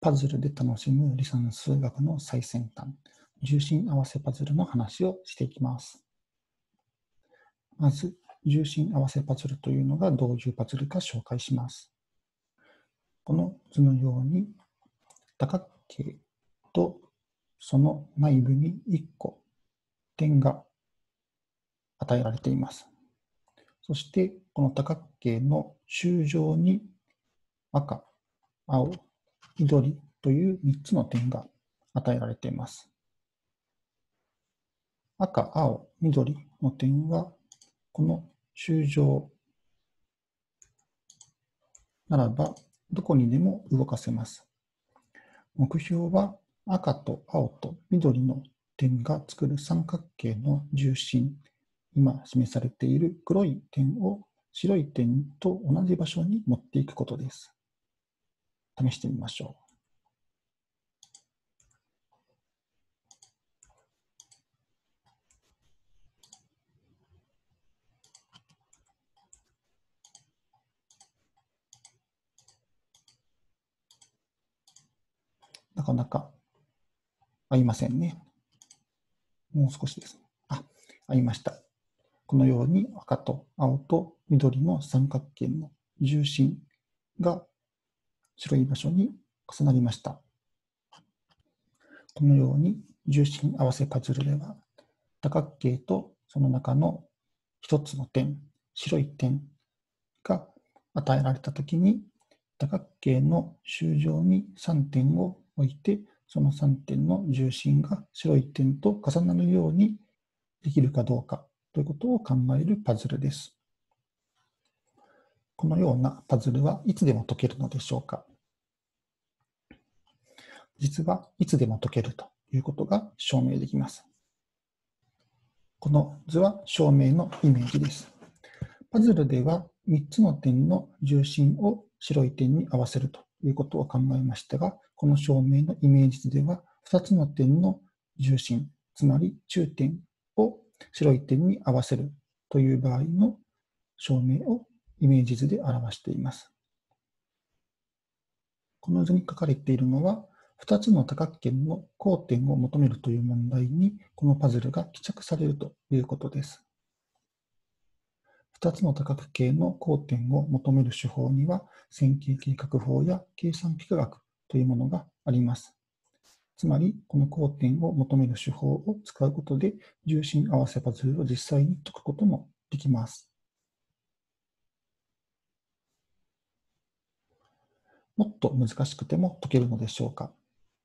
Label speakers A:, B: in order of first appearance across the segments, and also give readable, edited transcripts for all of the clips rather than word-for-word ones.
A: パズルで楽しむ理算数学の最先端、重心合わせパズルの話をしていきます。まず、重心合わせパズルというのがどういうパズルか紹介します。この図のように、多角形とその内部に1個点が与えられています。そして、この多角形の周上に赤、青、緑という3つの点が与えられています。赤、青、緑の点は、この周上ならばどこにでも動かせます。目標は赤と青と緑の点が作る三角形の重心、今示されている黒い点を白い点と同じ場所に持っていくことです。試してみましょう。なかなか合いませんね。もう少しです。合いました。このように赤と青と緑の三角形の重心が白い場所に重なりました。このように重心合わせパズルでは、多角形とその中の一つの点、白い点が与えられたときに、多角形の周上に3点を置いて、その3点の重心が白い点と重なるようにできるかどうかということを考えるパズルです。このようなパズルはいつでも解けるのでしょうか。実はいつでも解けるということが証明できます。この図は証明のイメージです。パズルでは3つの点の重心を白い点に合わせるということを考えましたが、この証明のイメージ図では2つの点の重心、つまり中点を白い点に合わせるという場合の証明をイメージ図で表しています。この図に書かれているのは、2つの多角形の交点を求めるという問題に、このパズルが帰着されるということです。2つの多角形の交点を求める手法には、線形計画法や計算幾何学というものがあります。つまり、この交点を求める手法を使うことで、重心合わせパズルを実際に解くこともできます。もっと難しくても解けるのでしょうか。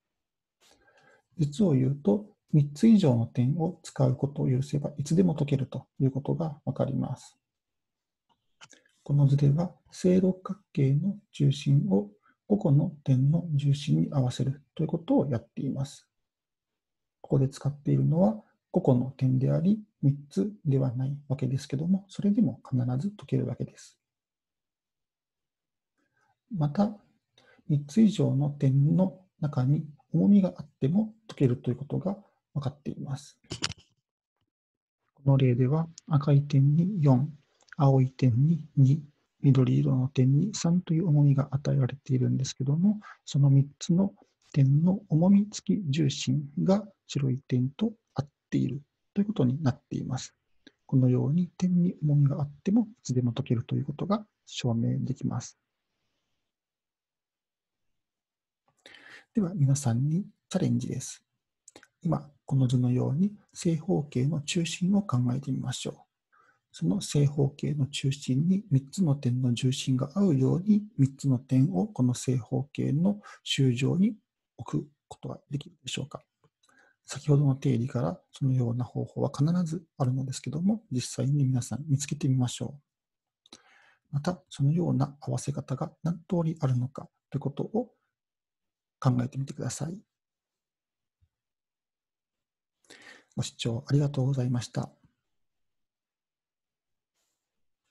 A: 実を言うと、3つ以上の点を使うことを許せばいつでも解けるということがわかります。この図では正六角形の重心を5個の点の重心に合わせるということをやっています。ここで使っているのは5個の点であり3つではないわけですけども、それでも必ず解けるわけです。また、3つ以上の点の中に重みがあっても解けるということが分かっています。この例では赤い点に4、青い点に2、緑色の点に3という重みが与えられているんですけども、その3つの点の重み付き重心が白い点と合っているということになっています。このように点に重みがあってもいつでも解けるということが証明できます。では皆さんにチャレンジです。今、この図のように正方形の中心を考えてみましょう。その正方形の中心に3つの点の重心が合うように3つの点をこの正方形の周上に置くことができるでしょうか。先ほどの定理からそのような方法は必ずあるのですけども、実際に皆さん見つけてみましょう。また、そのような合わせ方が何通りあるのかということを考えてみてください。ご視聴ありがとうございました。